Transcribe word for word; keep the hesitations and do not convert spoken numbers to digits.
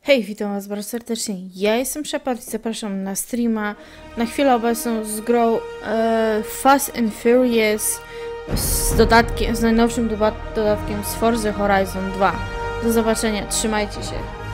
Hej, witam was bardzo serdecznie. Ja jestem Shepard i zapraszam na streama na chwilę obecną z grą e, Fast and Furious z dodatkiem, z najnowszym dodatkiem z Forza Horizon dwa. Do zobaczenia, trzymajcie się.